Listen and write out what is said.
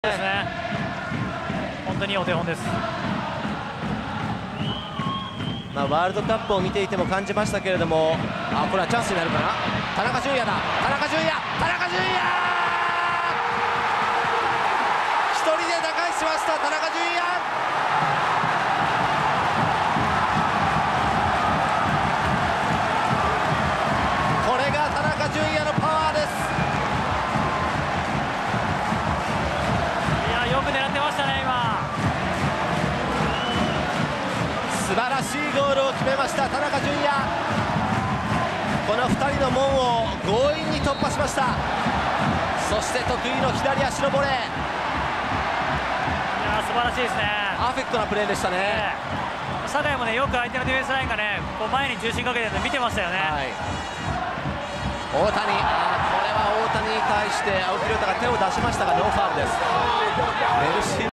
ですね。本当にいいお手本です。 ワールドカップを見ていても感じましたけれども、これはチャンスになるかな。田中純也だ。田中純也、田中純也、一人で打開しました。田中純也、これが田中純也のパワーです。 よく狙ってましたね。今素晴らしいゴールを決めました田中純也。この2人の門を強引に突破しました。そして得意の左足のボレー、 素晴らしいですね。 パーフェクトなプレーでしたね。 酒井もね、よく相手のディフェンスラインがね、こう前に重心かけてるの見てましたよね。 大谷、これは大谷に対して青木亮太が手を出しましたがノーファウルです。メルシー